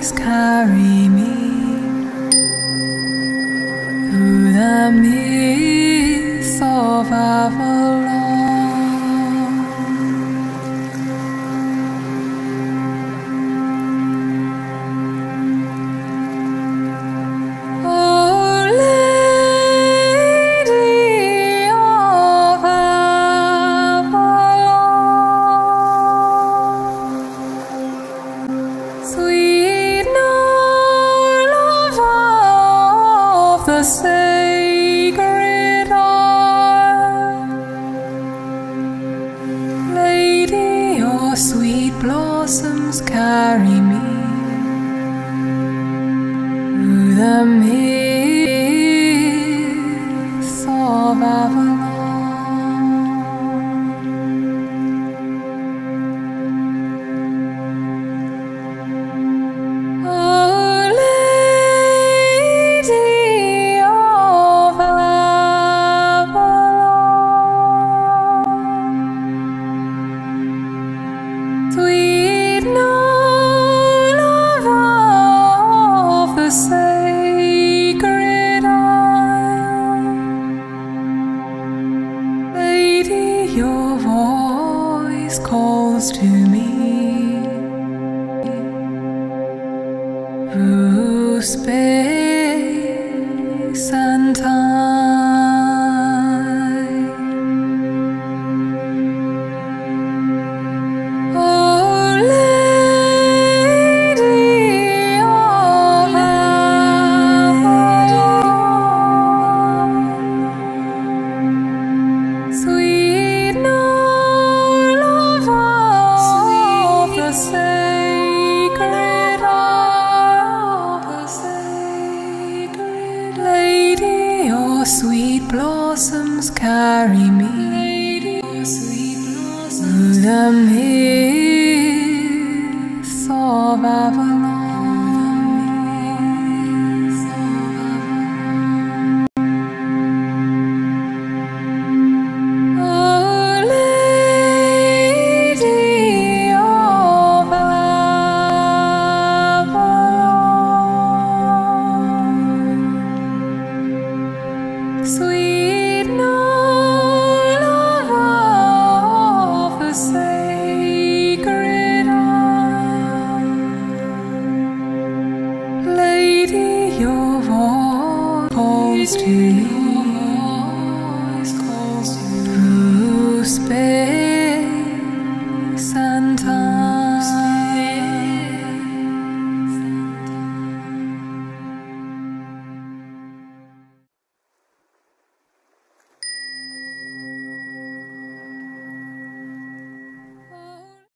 voice carry me through the mist of Avalon. Oh, Lady of Avalon, sweet love of the sacred heart, Lady, your sweet blossoms carry me through the mists of Avalon. Oh, Lady of Avalon, sweet love of the sacred heart, Lady, your voice calls to me through space and time. Oh, Lady of Avalon, sweet love of the sacred heart, Lady, your sweet blossoms carry me through the mists of Avalon. Oh, Lady of Avalon, sweet love of the sacred heart, Lady, your voice calls to me